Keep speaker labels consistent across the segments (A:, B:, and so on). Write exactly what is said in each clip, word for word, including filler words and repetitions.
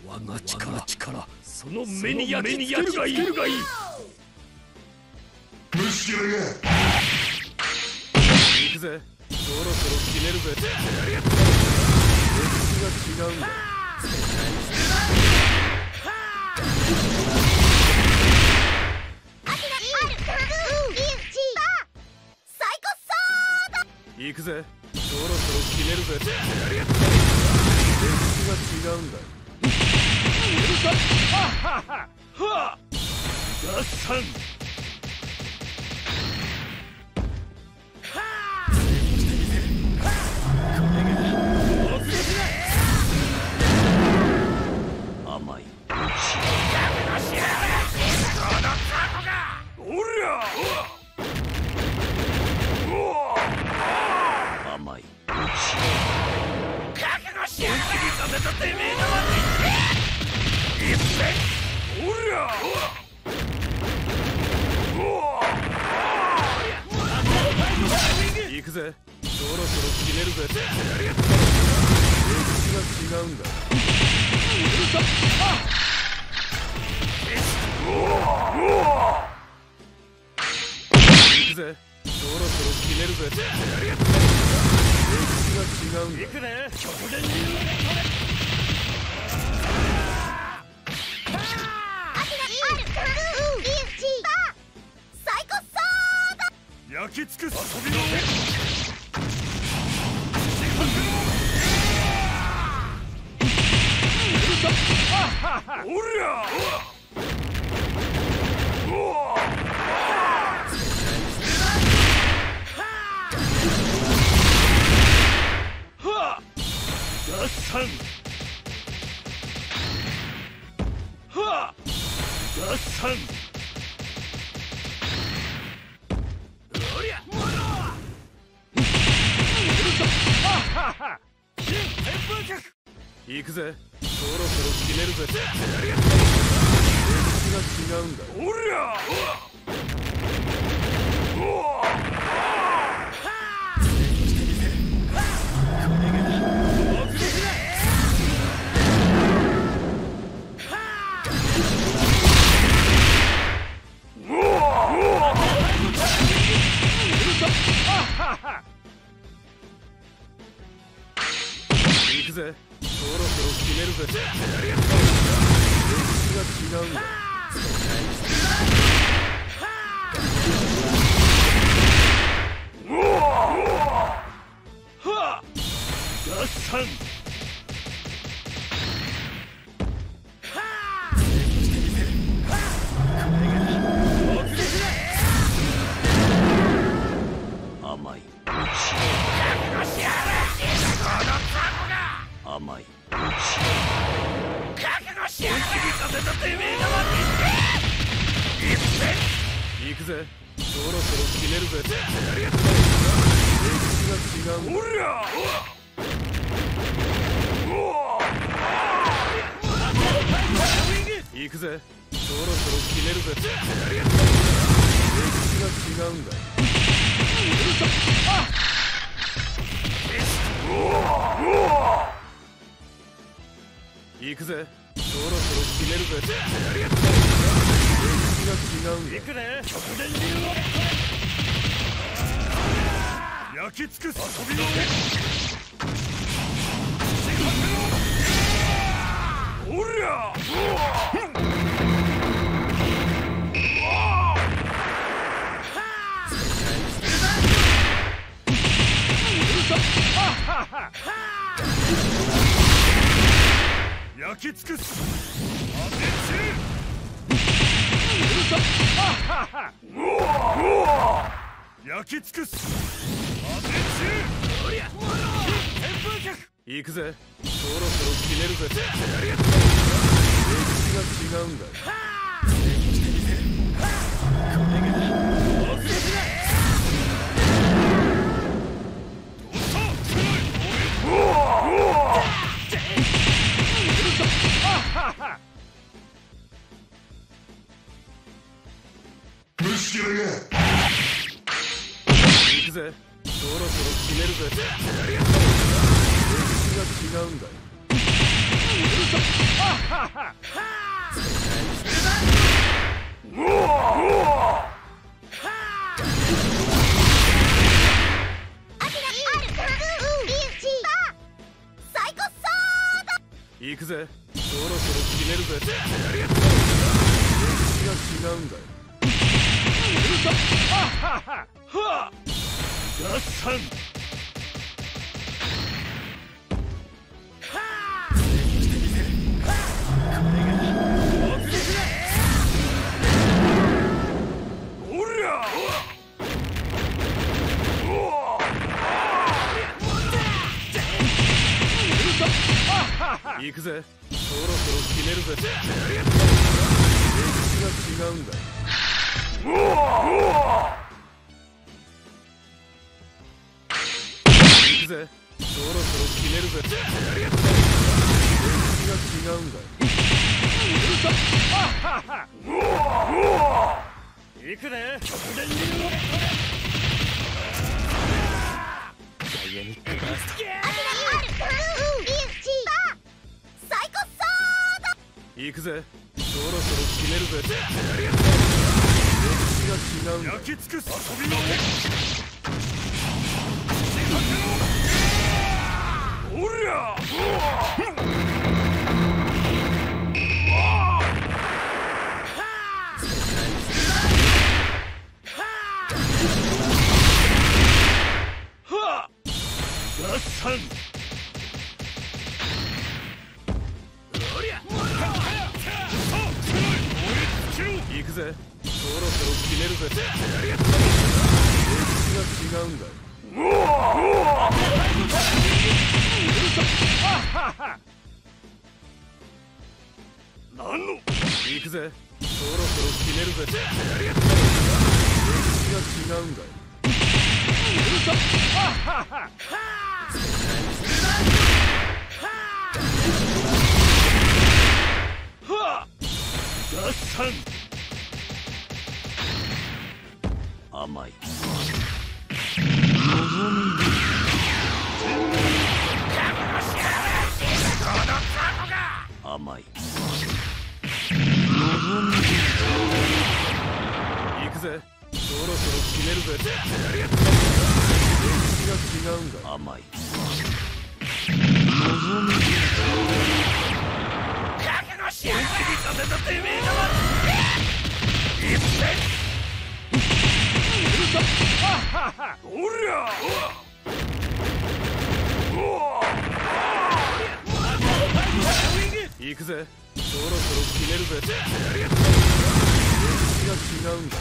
A: 我が力力その目に焼き付けるがいい。
B: 虫けらが
C: 行くぜ。そろそろ決めるぜ。歴史が違うんだ。行くぜ。そろそろ決めるぜ。歴史が違うんだ。
A: ガッサン甘い。おりゃ甘い。覚悟しやがれ。させたてめえだわ。一戦おりゃ
C: 行くぜ。そろそろ決めるぜ。歴史が違うんだ。行くぜ。そろそろ決めるぜ。歴史が違うんだ。
A: 行くね。極限流焼き尽くす遊びのおりゃガッサンガッサン
C: 行くぜ。そろそろ決めるぜ。歴史が違うんだ。
A: おりゃ
C: 行くぜ。そろそろ決めるぜ。歴史が違うんだ。
A: ガッサン甘い。甘い。覚悟しやがれ。させたてめえだわ。一戦
C: 行くぜ。そろそろ決めるぜ。歴史が違うんだ。
A: おりゃ
C: 行くぜ。そろそろ決めるぜ。歴史が違うんだ。行くぜ。そろそろ決めるぜ。歴史が違うんだ。
A: 行くね。極限流焼き尽くす遊びのおりゃ焼き尽くすアテチ焼き尽くすアテチおりゃ旋風脚
C: 行くぜ。そろそろ決めるぜ。歴史が違うんだ。
B: 虫けらが
C: 行くぜ。そろそろ決めるぜ。歴史が違うんだ。 行くぜ。そろそろ決めるぜ。歴史が違うんだよ。
A: 合算
C: 行くぜ。そろそろ決めるぜ。歴史が違うんだよ。行くぜ。そろそろ決めるぜ。歴史が違うんだよ。
A: 行くね。ダイエニックバースト。
C: 行くぜ。そろそろ決めるぜ。歴史が違うんだよ。
A: 焼き尽くす遊びのおりゃ合算
C: 行くぜ。そろそろ決めるぜ。歴史が違うんだよ。
A: 何の
C: 行くぜ。そろそろ決めるぜ。歴史が違うんだよ。
A: 合算甘い甘い
C: 行くぜ。そろそろ決めるぜ。歴史が違うんだよ。
A: 甘い本気にさせたてめえだわ一戦おりゃ
C: 行くぜ。そろそろ決めるぜ。歴史が違うんだよ。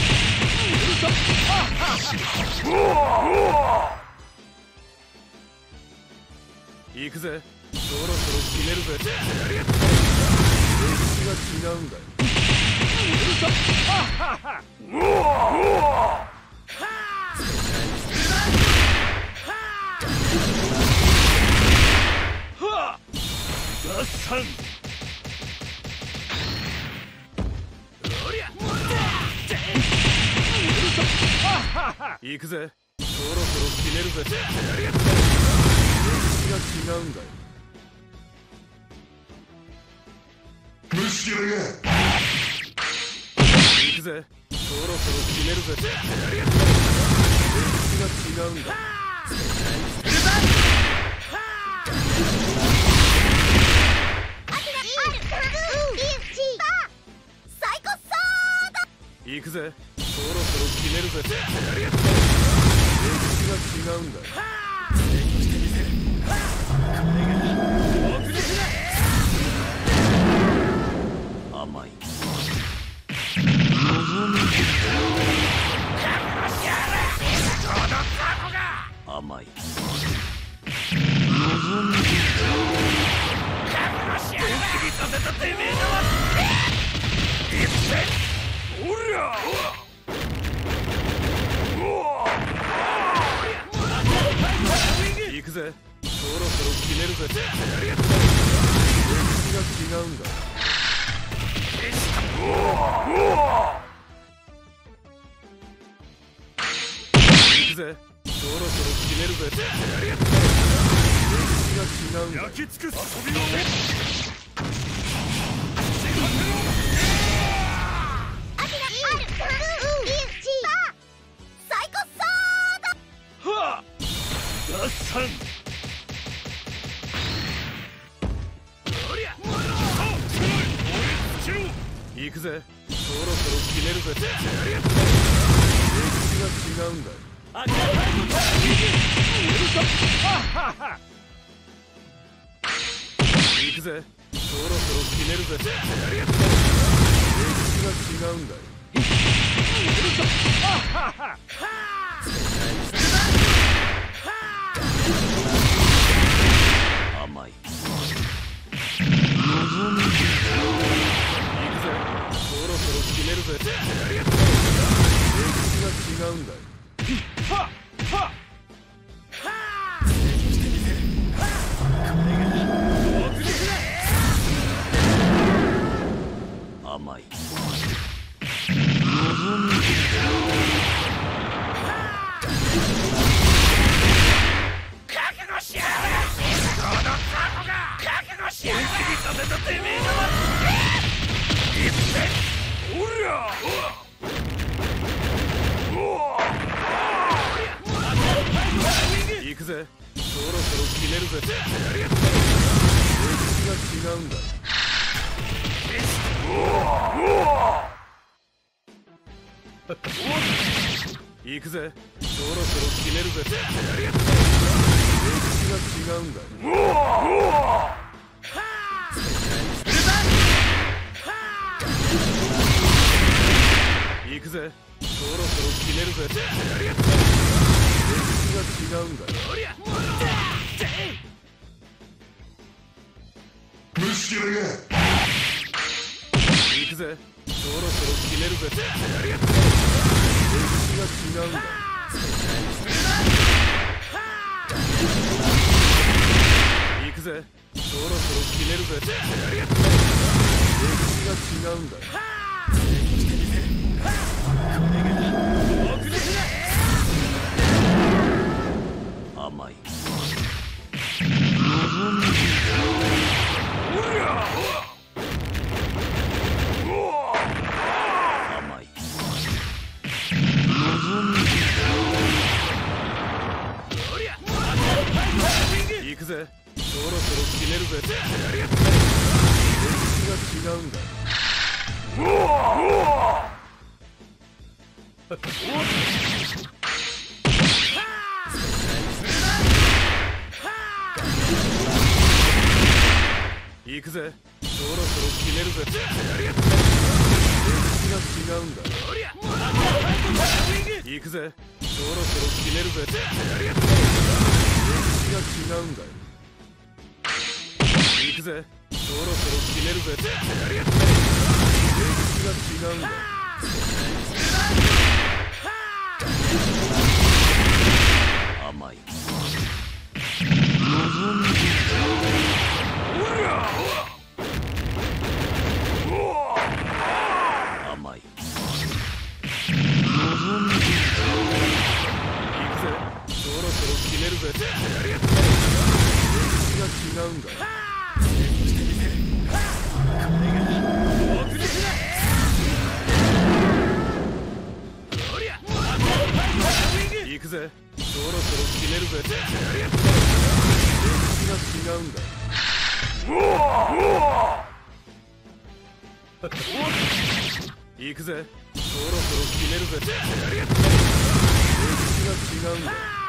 C: 行くぜ。そろそろ決めるぜ。歴史が違うんだよ。
A: 合算
C: 行くぜ。そろそろ決めるぜ。歴史が違うんだよ。
B: 虫けらが
C: 行くぜ。そろそろ決めるぜ。歴史が違うんだよ。行くぜ。そろそろ決めるぜ。歴史が違うんだよ。
A: 甘い甘い本気にさせたてめえだわ一戦おりゃ
C: 行くぜ。そろそろ決めるぜ。歴史が違うんだよ。行くぜ。そろそろ決めるぜ。歴史が違うんだよ。
A: 焼き尽くす遊びの
C: 行くぜ。そろそろ決めるぜ。歴史が違うんだ。行くぜ。そろそろ決めるぜ。歴史が違うんだ。甘い。そろそろ決めるぜ。歴史が違うんだ。甘い。覚悟しやがれ。このタコが覚悟しやがれ。本気にさせたてめえだわ。おりゃ！行くぜ。そろそろ決めるぜ。歴史が違うんだ。行くぜ。そろそろ決めるぜ。歴史が違うんだ。行くぜ。そろそろ決めるぜ。歴史が違うんだ。
B: 虫けらが
C: 行くぜ。そろそろ決めるぜ。歴史が違うんだ。行くぜ。そろそろ決めるぜ。歴史が違うんだ。甘い。行くぜ。そろそろ決めるぜ。歴史が違うんだ。行くぜ。そろそろ決めるぜ。歴史が違うんだ。行くぜ。そろそろ決めるぜ。歴史が違うんだ。行くぜ。そろそろ決めるぜ。歴史が違うんだ。甘い。甘い。行くぜ。そろそろ決めるぜ。歴史が違うんだ。行くぜ。そろそろ決めるぜ。歴史が違うんだ。行くぜ。そろそろ決めるぜ。歴史が違うんだ。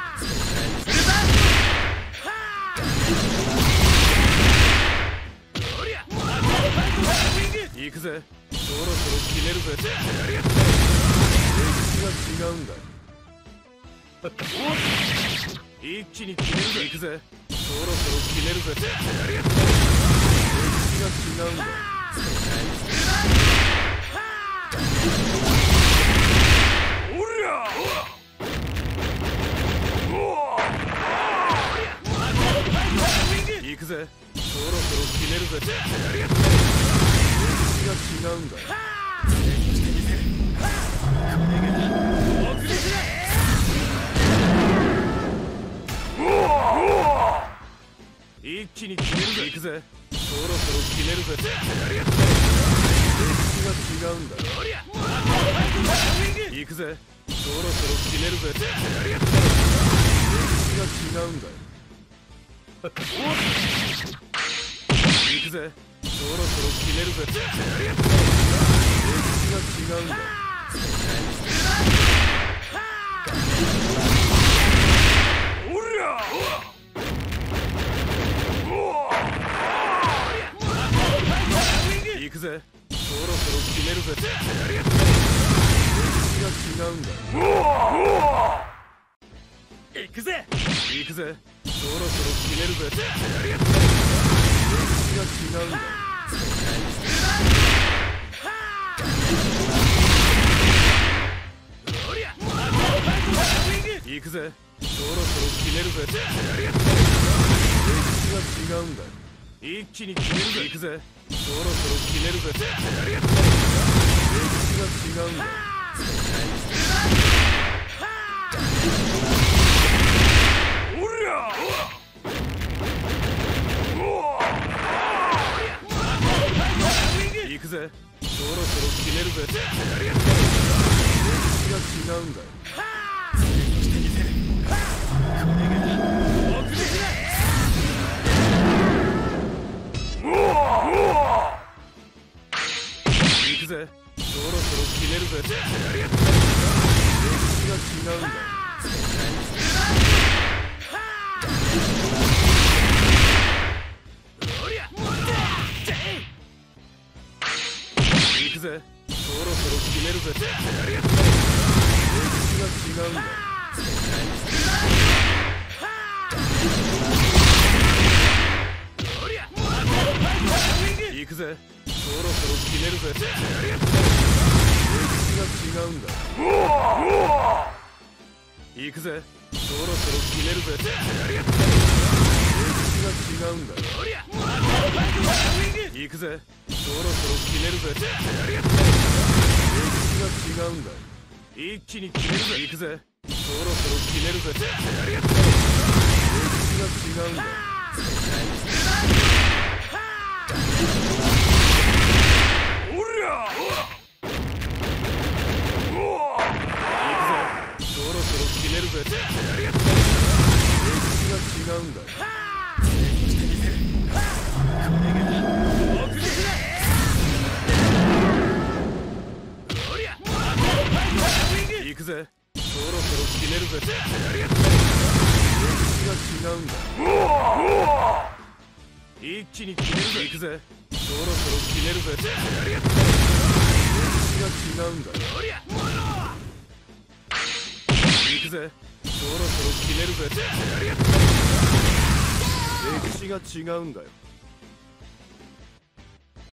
C: 行くぜ。そろそろ決めるぜ。歴史が違うんだ。一気に決めるぜ。行くぜ。そろそろ決めるぜ。歴史が違うんだ。おりゃ！行くぜ。そろそろ決めるぜ。歴史が違うんだ。一気に決めるぜ。行くぜ。そろそろ決めるぜ。歴史が違うんだ。行くぜ。そろそろ決めるぜ。歴史が違うんだ。行くぜ。そろそろ決めるぜ。 が違うんだ。
A: おりゃ
C: 行くぜ。そろそろ決めるぜ。歴史が違うんだ。
A: 行くぜ。
C: 行くぜ。そろそろ決めるぜ。歴史が違うんだ。行くぜ。そろそろ決めるぜ。歴史が違うんだ。一気に決めるぜ。行くぜ。そろそろ決めるぜ。歴史が違うんだ。
A: おりゃ
C: 行くぜ。そろそろ決めるぜ。歴史が違うんだ。行くぜ。そろそろ決めるぜ。歴史が違うんだ。行くぜ。そろそろ決めるぜ。歴史が違うんだ。行くぜ。そろそろ決めるぜ。歴史が違うんだ。行くぜ。そろそろ決めるぜ。歴史が違うんだ。行くぜ。そろそろ決めるぜ。歴史が違うんだ。一気に決めるぜ。行くぜ。そろそろ決めるぜ。歴史が違うんだ。
A: おりゃ
C: そろそろ決めるぜ。歴史が違うんだ。行くぜ。そろそろ決めるぜ。歴史が違うんだ。一気に決めるぜ。行くぜ。そろそろ決めるぜ。歴史が違うんだ。行くぜ。そろそろ決めるぜ。歴史が違うんだよ。